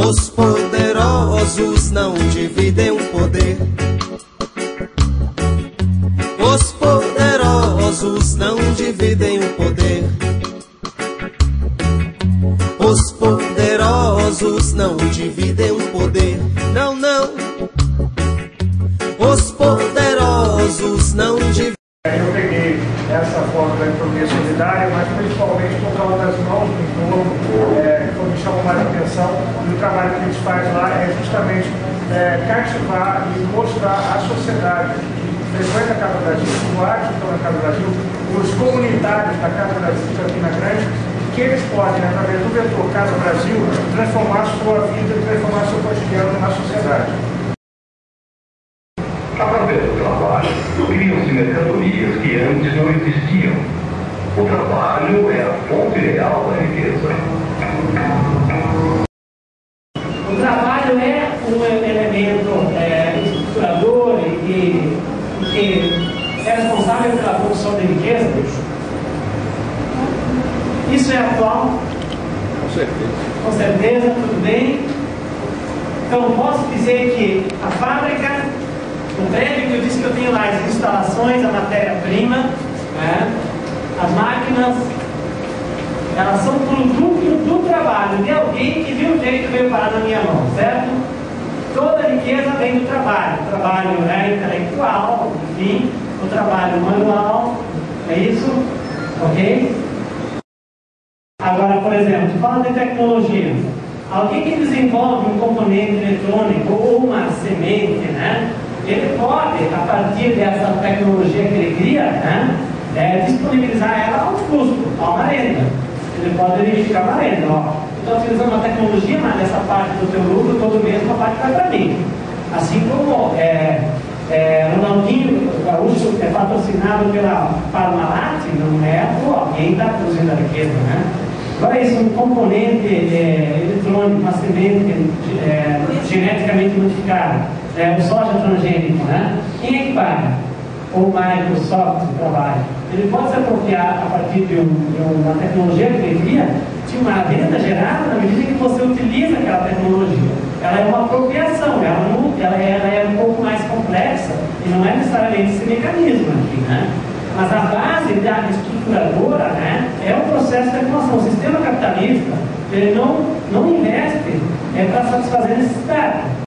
Os poderosos não dividem o poder. Os poderosos não dividem o poder. Os poderosos não dividem o poder. Não, não. Os poderosos não dividem. Eu peguei essa forma da economia solidária, mas principalmente por causa das mãos do povo, que me chamou mais a atenção. E o trabalho que a gente faz lá é justamente cativar e mostrar à sociedade que frequenta a Casa Brasil, os usuários que estão na Casa Brasil, os comunitários da Casa Brasil, de Campina Grande, que eles podem, através do vetor Casa Brasil, transformar a sua vida, transformar seu cotidiano na sociedade. Através do trabalho, criam-se mercadorias que antes não existiam. O trabalho é a fonte real da riqueza. O trabalho é um elemento estruturador e que é responsável pela produção de riqueza. Isso é atual? Com certeza. Com certeza, tudo bem. Então, posso dizer que a fábrica, o prédio que eu disse que eu tenho lá, as instalações, a matéria-prima, as máquinas, elas são produto do trabalho de alguém que de um jeito veio parar na minha mão, certo? Toda a riqueza vem do trabalho. O trabalho intelectual, enfim, o trabalho manual, é isso? Ok? Agora, por exemplo, fala de tecnologia. Alguém que desenvolve um componente eletrônico ou uma semente, ele pode, a partir dessa tecnologia que ele cria, disponibilizar ela a um custo, a uma renda. Ele pode verificar uma renda. Estou utilizando uma tecnologia, mas essa parte do teu lucro, todo mês, uma parte vai para mim. Assim como Ronaldinho Gaúcho é patrocinado pela Parmalat, não é alguém está produzindo a riqueza, Agora isso, um componente eletrônico, uma semente geneticamente modificada, o soja transgênico, Quem é que paga? O Microsoft trabalha. Ele pode se apropriar a partir de uma tecnologia que ele cria, de uma renda gerada na medida que você utiliza aquela tecnologia. Ela é uma apropriação, ela é um pouco mais complexa e não é necessariamente esse mecanismo aqui, Mas a base da estruturadora, é o processo de acumulação. O sistema capitalista, ele não investe para satisfazer necessidade.